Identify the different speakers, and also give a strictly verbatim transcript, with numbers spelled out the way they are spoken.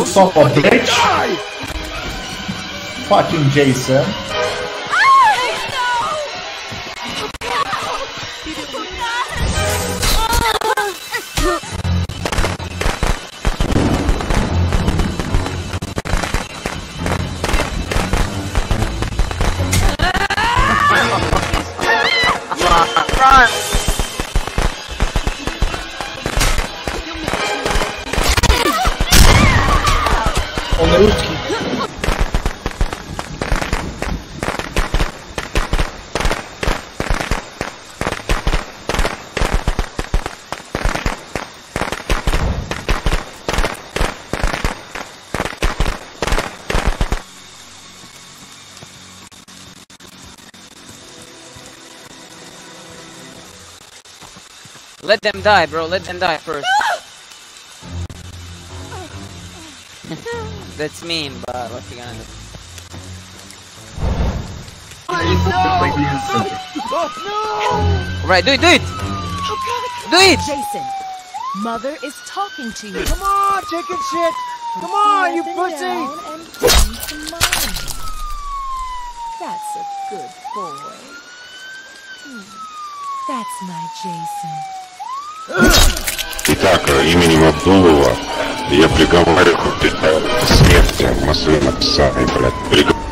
Speaker 1: son of a bitch! Fucking Jason.
Speaker 2: Run!
Speaker 1: On the roof.
Speaker 2: Let them die, bro. Let them die first. That's mean, but what you gonna do? Right, do it, do it! Do it!
Speaker 3: Jason, Mother is talking to you.
Speaker 4: Come on, chicken shit! Come on, you pussy!
Speaker 3: And come to mine. That's a good boy. Hmm. That's my Jason.
Speaker 5: Итак, именем Абдулова я приговариваю к смерти Масума Пса, блядь.